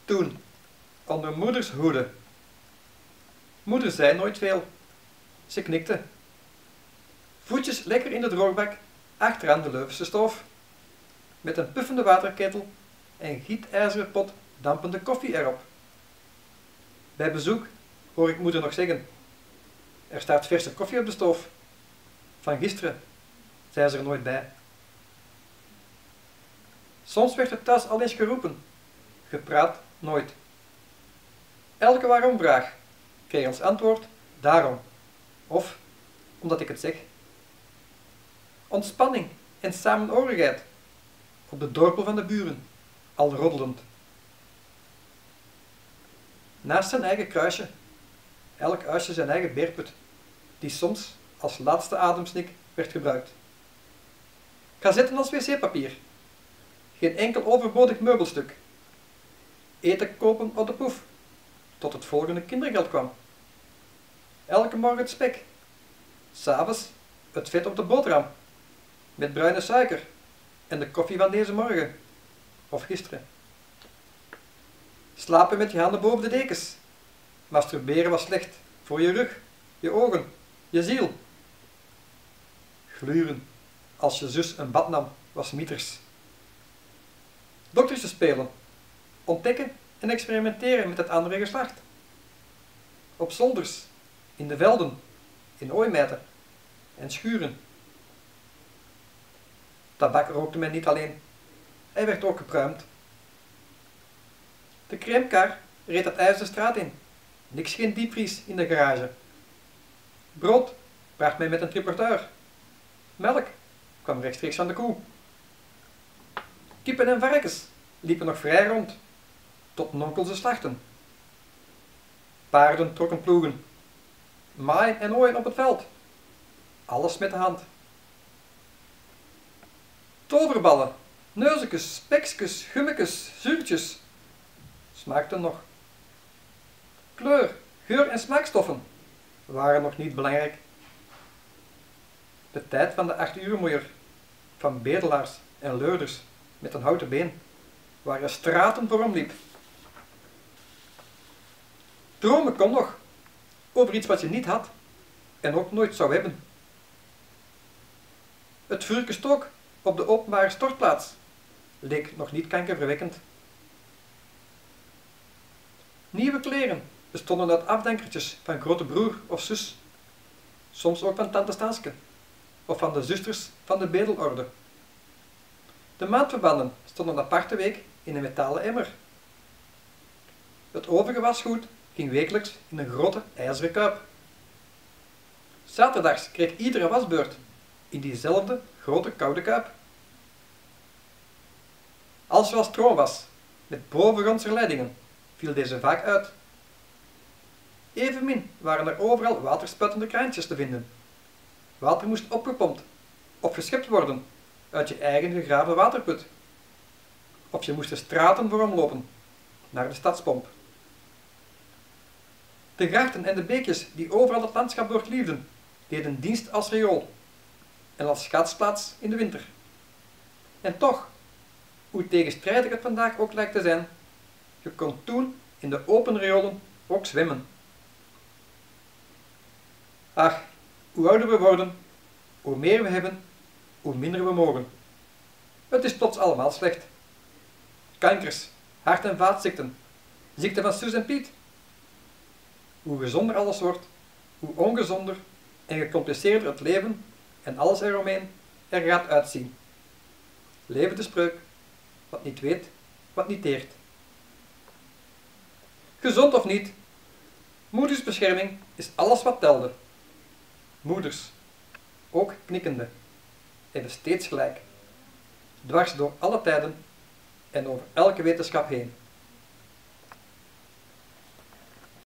Toen, onder moeders hoede. Moeder zei nooit veel. Ze knikte. Voetjes lekker in de droogbak, achteraan de Leuvense stoof. Met een puffende waterketel en gietijzeren pot dampende koffie erop. Bij bezoek hoor ik moeder nog zeggen: er staat verse koffie op de stoof. Van gisteren, zei ze er nooit bij. Soms werd er thuis al eens geroepen, gepraat nooit. Elke waarom-vraag kreeg als antwoord daarom, of omdat ik het zeg. Ontspanning en samenorigheid op de dorpel van de buren, al roddelend. Naast zijn eigen kruisje, elk huisje zijn eigen beerput, die soms als laatste ademsnik werd gebruikt. Gazetten als wc-papier, geen enkel overbodig meubelstuk. Eten kopen op de poef, tot het volgende kindergeld kwam. Elke morgen het spek, 's avonds het vet op de boterham, met bruine suiker en de koffie van deze morgen, of gisteren. Slapen met je handen boven de dekens. Masturberen was slecht voor je rug, je ogen, je ziel. Gluren als je zus een bad nam was mieters. Doktertje spelen, ontdekken en experimenteren met het andere geslacht. Op zolders, in de velden, in ooimijten en schuren. Tabak rookte men niet alleen, hij werd ook gepruimd. De crèmekar reed het ijs de straat in, niks geen diepvries in de garage. Brood bracht men met een triporteur. Melk kwam rechtstreeks van de koe. Kippen en varkens liepen nog vrij rond, tot nonkel ze slachten. Paarden trokken ploegen, maaien en ooien op het veld. Alles met de hand. Toverballen, neuzekes, spekskes, gummekes, zuurtjes smaakten nog. Kleur, geur en smaakstoffen waren nog niet belangrijk. De tijd van de 8-uurmoeier, van bedelaars en leurders met een houten been, waar je straten voor omliep. Dromen kon nog, over iets wat je niet had en ook nooit zou hebben. Het vuurke stook op de openbare stortplaats leek nog niet kankerverwekkend. Nieuwe kleren bestonden uit afdankertjes van grote broer of zus, soms ook van tante Stanske of van de zusters van de bedelorde. De maandverbanden stonden aparte week in een metalen emmer. Het overige wasgoed ging wekelijks in een grote ijzeren kuip. Zaterdags kreeg iedere wasbeurt in diezelfde grote koude kuip. Als er al stroom was, met bovengrondse leidingen, viel deze vaak uit. Evenmin waren er overal waterspuitende kraantjes te vinden. Water moest opgepompt of geschept worden uit je eigen gegraven waterput. Of je moest de straten voor omlopen, naar de stadspomp. De grachten en de beekjes die overal het landschap doorkliefden, deden dienst als riool en als schaatsplaats in de winter. En toch, hoe tegenstrijdig het vandaag ook lijkt te zijn, je kon toen in de open riolen ook zwemmen. Ach, hoe ouder we worden, hoe meer we hebben, hoe minder we mogen. Het is plots allemaal slecht. Kankers, hart- en vaatziekten, ziekte van Suus en Piet. Hoe gezonder alles wordt, hoe ongezonder en gecompliceerder het leven en alles eromheen er gaat uitzien. Leven de spreuk, wat niet weet, wat niet deert. Gezond of niet, moedersbescherming is alles wat telde. Moeders, ook knikkende, hebben steeds gelijk, dwars door alle tijden en over elke wetenschap heen.